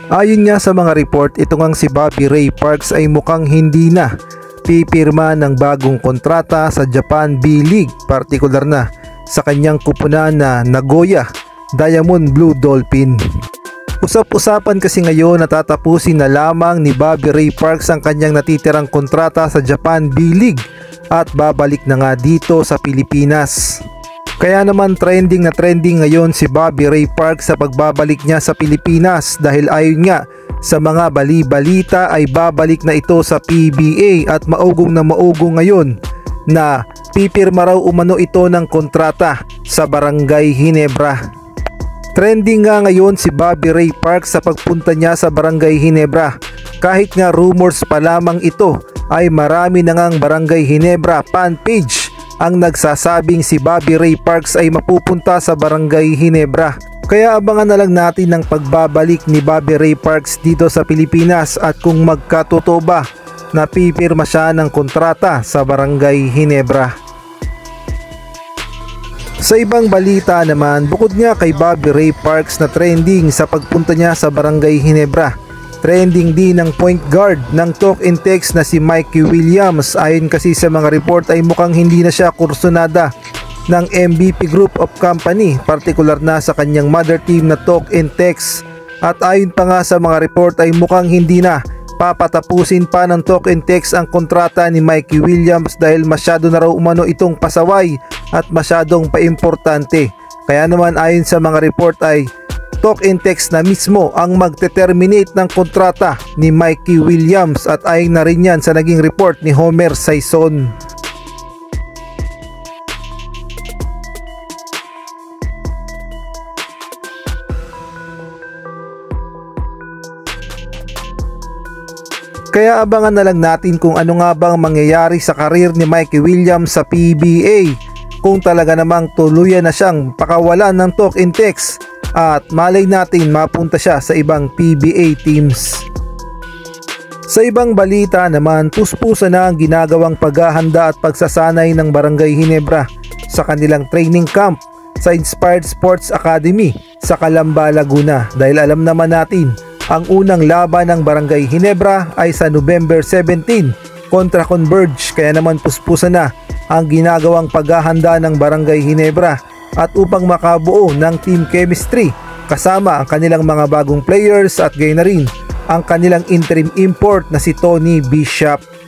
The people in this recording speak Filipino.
Ayon nga sa mga report, ito ngang si Bobby Ray Parks ay mukhang hindi na pipirma ng bagong kontrata sa Japan B-League, partikular na sa kanyang kupunan na Nagoya Diamond Blue Dolphin. Usap-usapan kasi ngayon na tatapusin na lamang ni Bobby Ray Parks ang kanyang natitirang kontrata sa Japan B-League at babalik na nga dito sa Pilipinas. Kaya naman trending na trending ngayon si Bobby Ray Parks sa pagbabalik niya sa Pilipinas dahil ayon nga sa mga bali-balita ay babalik na ito sa PBA at maugong na maugong ngayon na pipirma raw umano ito ng kontrata sa Barangay Ginebra. Trending nga ngayon si Bobby Ray Parks sa pagpunta niya sa Barangay Ginebra. Kahit nga rumors pa lamang ito ay marami na ngang Barangay Ginebra fan page ang nagsasabing si Bobby Ray Parks ay mapupunta sa Barangay Ginebra. Kaya abangan na lang natin ang pagbabalik ni Bobby Ray Parks dito sa Pilipinas at kung magkatotoo ba na pipirma siya ng kontrata sa Barangay Ginebra. Sa ibang balita naman, bukod nga kay Bobby Ray Parks na trending sa pagpunta niya sa Barangay Ginebra, trending din ang point guard ng Talk and Text na si Mikey Williams. Ayon kasi sa mga report ay mukhang hindi na siya kursunada ng MVP Group of Company, partikular na sa kanyang mother team na Talk and Text. At ayon pa nga sa mga report ay mukhang hindi na papatapusin pa ng Talk and Text ang kontrata ni Mikey Williams dahil masyado na raw umano itong pasaway at masyadong paimportante. Kaya naman ayon sa mga report ay Talk and Text na mismo ang magte-terminate ng kontrata ni Mikey Williams at ayon na rin yan sa naging report ni Homer Sison. Kaya abangan na lang natin kung ano nga bang mangyayari sa karir ni Mikey Williams sa PBA, kung talaga namang tuluyan na siyang pakawalan ng Talk and Text at malay natin mapunta siya sa ibang PBA teams. Sa ibang balita naman, puspusa na ang ginagawang paghahanda at pagsasanay ng Barangay Ginebra sa kanilang training camp sa Inspired Sports Academy sa Calamba, Laguna, dahil alam naman natin ang unang laban ng Barangay Ginebra ay sa November 17 kontra Converge. Kaya naman puspusa na ang ginagawang paghahanda ng Barangay Ginebra at upang makabuo ng team chemistry kasama ang kanilang mga bagong players at gayon na rin ang kanilang interim import na si Tony Bishop.